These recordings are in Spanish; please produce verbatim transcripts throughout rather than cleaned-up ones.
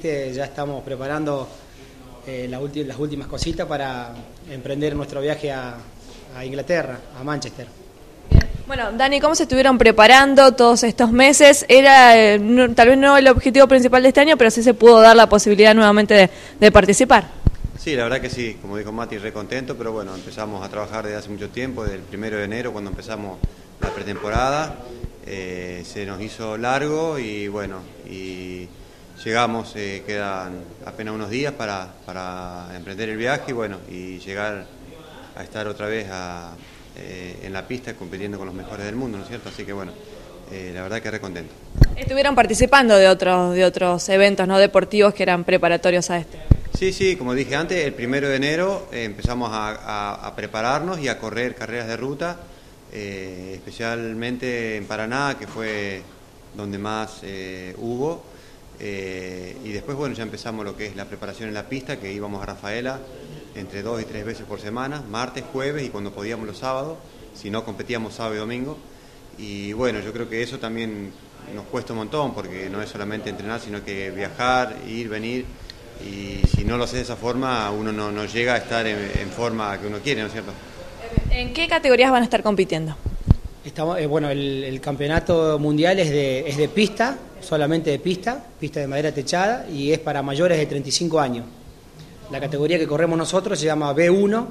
dijiste, ya estamos preparando eh, la ulti- las últimas cositas para emprender nuestro viaje a, a Inglaterra, a Manchester. Bueno, Dani, ¿cómo se estuvieron preparando todos estos meses? Era eh, no, tal vez no el objetivo principal de este año, pero sí se pudo dar la posibilidad nuevamente de, de participar. Sí, la verdad que sí, como dijo Mati, re contento, pero bueno, empezamos a trabajar desde hace mucho tiempo, desde el primero de enero cuando empezamos la pretemporada, eh, se nos hizo largo y bueno, y llegamos, eh, quedan apenas unos días para, para emprender el viaje y bueno, y llegar a estar otra vez a, eh, en la pista compitiendo con los mejores del mundo, ¿no es cierto? Así que bueno, eh, la verdad que re contento. Estuvieron participando de otros, de otros eventos no deportivos que eran preparatorios a este. Sí, sí, como dije antes, el primero de enero eh, empezamos a, a, a prepararnos y a correr carreras de ruta, eh, especialmente en Paraná, que fue donde más eh, hubo, eh, y después bueno ya empezamos lo que es la preparación en la pista, que íbamos a Rafaela entre dos y tres veces por semana, martes, jueves y cuando podíamos los sábados, si no competíamos sábado y domingo, y bueno, yo creo que eso también nos cuesta un montón, porque no es solamente entrenar, sino que viajar, ir, venir. Y si no lo hace de esa forma, uno no, no llega a estar en, en forma que uno quiere, ¿no es cierto? ¿En qué categorías van a estar compitiendo? Estamos, eh, bueno, el, el campeonato mundial es de, es de pista, solamente de pista, pista de madera techada, y es para mayores de treinta y cinco años. La categoría que corremos nosotros se llama B uno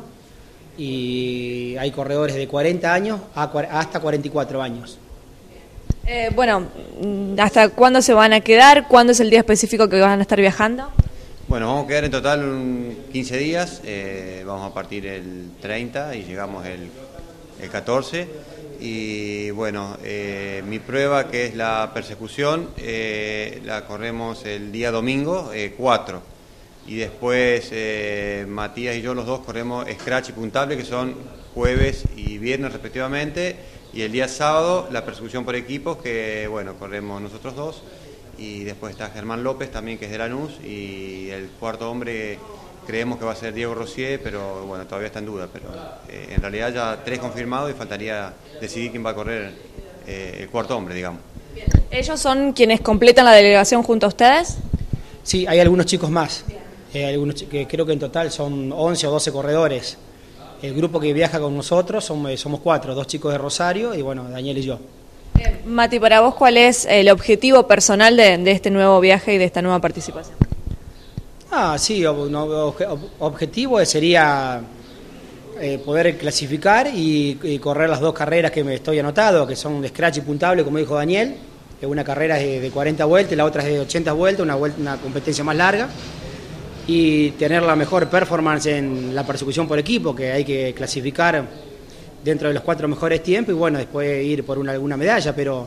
y hay corredores de cuarenta años a, hasta cuarenta y cuatro años. Eh, bueno, ¿hasta cuándo se van a quedar? ¿Cuándo es el día específico que van a estar viajando? Bueno, vamos a quedar en total quince días, eh, vamos a partir el treinta y llegamos el, el catorce. Y bueno, eh, mi prueba, que es la persecución, eh, la corremos el día domingo, eh, cuatro. Y después eh, Matías y yo los dos corremos scratch y puntable, que son jueves y viernes respectivamente. Y el día sábado la persecución por equipos, que bueno, corremos nosotros dos. Y después está Germán López también, que es de Lanús, y el cuarto hombre creemos que va a ser Diego Rossier, pero bueno, todavía está en duda, pero eh, en realidad ya tres confirmados y faltaría decidir quién va a correr eh, el cuarto hombre, digamos. ¿Ellos son quienes completan la delegación junto a ustedes? Sí, hay algunos chicos más, eh, algunos que creo que en total son once o doce corredores. El grupo que viaja con nosotros somos, somos cuatro, dos chicos de Rosario y bueno, Daniel y yo. Eh, Mati, para vos, ¿cuál es el objetivo personal de, de este nuevo viaje y de esta nueva participación? Ah, sí, ob, no, ob, objetivo sería eh, poder clasificar y, y correr las dos carreras que me estoy anotado, que son de scratch y puntable, como dijo Daniel. Una carrera es de, de cuarenta vueltas y la otra es de ochenta vueltas, una, vuelta, una competencia más larga. Y tener la mejor performance en la persecución por equipo, que hay que clasificar dentro de los cuatro mejores tiempos y bueno, después ir por una, alguna medalla, pero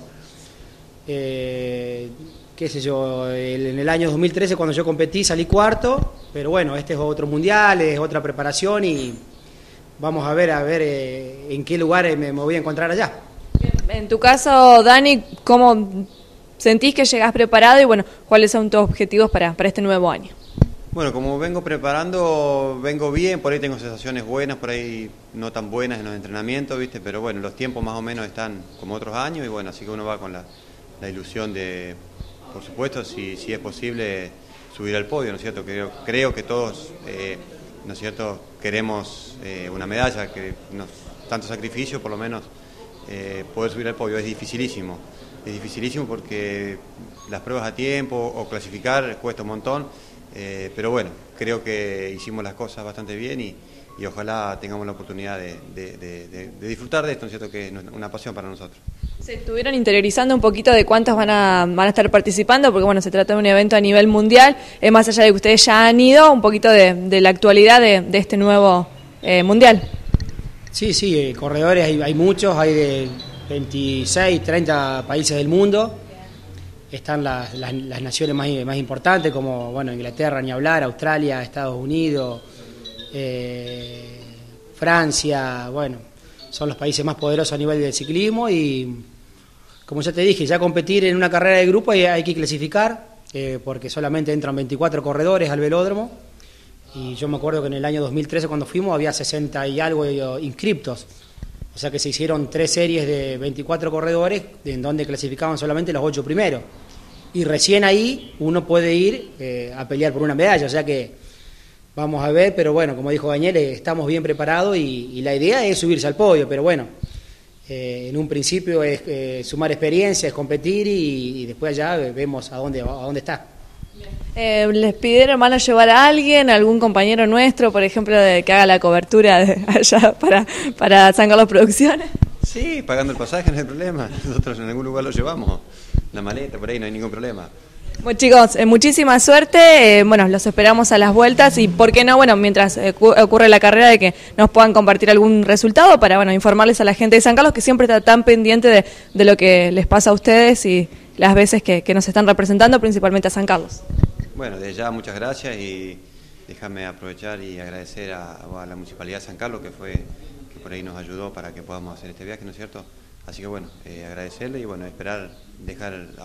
eh, qué sé yo, el, en el año dos mil trece cuando yo competí salí cuarto, pero bueno, este es otro mundial, es otra preparación y vamos a ver a ver eh, en qué lugar me, me voy a encontrar allá. En tu caso, Dani, ¿cómo sentís que llegás preparado y bueno, cuáles son tus objetivos para, para este nuevo año? Bueno, como vengo preparando, vengo bien, por ahí tengo sensaciones buenas, por ahí no tan buenas en los entrenamientos, ¿viste? Pero bueno, los tiempos más o menos están como otros años y bueno, así que uno va con la, la ilusión de, por supuesto, si, si es posible, subir al podio, ¿no es cierto? Creo, creo que todos, eh, ¿no es cierto?, queremos eh, una medalla, que no, tanto sacrificio, por lo menos eh, poder subir al podio, es dificilísimo, es dificilísimo porque las pruebas a tiempo o clasificar cuesta un montón. Eh, pero bueno, creo que hicimos las cosas bastante bien y, y ojalá tengamos la oportunidad de, de, de, de, de disfrutar de esto, ¿no es cierto?, que es una pasión para nosotros. ¿Se estuvieron interiorizando un poquito de cuántos van a, van a estar participando? Porque bueno, se trata de un evento a nivel mundial, eh, más allá de que ustedes ya han ido, un poquito de, de la actualidad de, de este nuevo eh, mundial. Sí, sí, eh, corredores hay, hay muchos, hay de veintiséis, treinta países del mundo. Están las, las, las naciones más, más importantes como bueno, Inglaterra, ni hablar, Australia, Estados Unidos, eh, Francia, bueno, son los países más poderosos a nivel del ciclismo y como ya te dije, ya competir en una carrera de grupo hay, hay que clasificar eh, porque solamente entran veinticuatro corredores al velódromo y yo me acuerdo que en el año dos mil trece cuando fuimos había sesenta y algo inscriptos. O sea que se hicieron tres series de veinticuatro corredores en donde clasificaban solamente los ocho primeros. y recién ahí uno puede ir eh, a pelear por una medalla, o sea que vamos a ver, pero bueno, como dijo Daniel, eh, estamos bien preparados y, y la idea es subirse al podio, pero bueno, eh, en un principio es eh, sumar experiencia, es competir y, y después allá vemos a dónde, a dónde está. Eh, ¿Les pidieron, van a llevar a alguien, algún compañero nuestro, por ejemplo, de que haga la cobertura de allá para, para San Carlos Producciones? Sí, pagando el pasaje no hay problema, nosotros en algún lugar lo llevamos, la maleta, por ahí no hay ningún problema. Bueno, chicos, eh, muchísima suerte, eh, bueno, los esperamos a las vueltas y, ¿por qué no? Bueno, mientras eh, ocurre la carrera, de que nos puedan compartir algún resultado para, bueno, informarles a la gente de San Carlos, que siempre está tan pendiente de, de lo que les pasa a ustedes y las veces que, que nos están representando, principalmente a San Carlos. Bueno, desde ya muchas gracias y déjame aprovechar y agradecer a, a la Municipalidad de San Carlos, que fue que por ahí nos ayudó para que podamos hacer este viaje, ¿no es cierto? Así que bueno, eh, agradecerle y bueno, esperar, dejar...